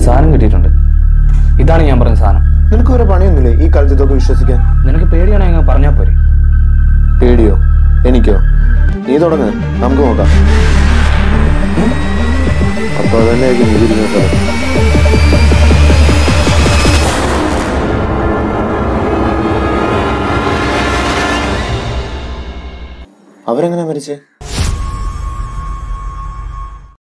സാധനം കിട്ടിയിട്ടുണ്ട്. ഇതാണ് ഞാൻ പറഞ്ഞ സാധനം. നിനക്ക് ഒരു പണിയൊന്നുമില്ലേ ഈ കാലത്ത് ഇതൊക്കെ വിശ്വസിക്കാൻ? നിനക്ക് പേടിയാണെങ്കിൽ അങ്ങ് പറഞ്ഞാൽ പോരെ. പേടിയോ? എനിക്കോ? നീ തുടങ്ങ്, നമുക്ക് നോക്കാം. അപ്പൊ അതന്നെയായിരിക്കും നീ തിരിഞ്ഞ സ്ഥലം. അവരെങ്ങനെ മരിച്ചേ?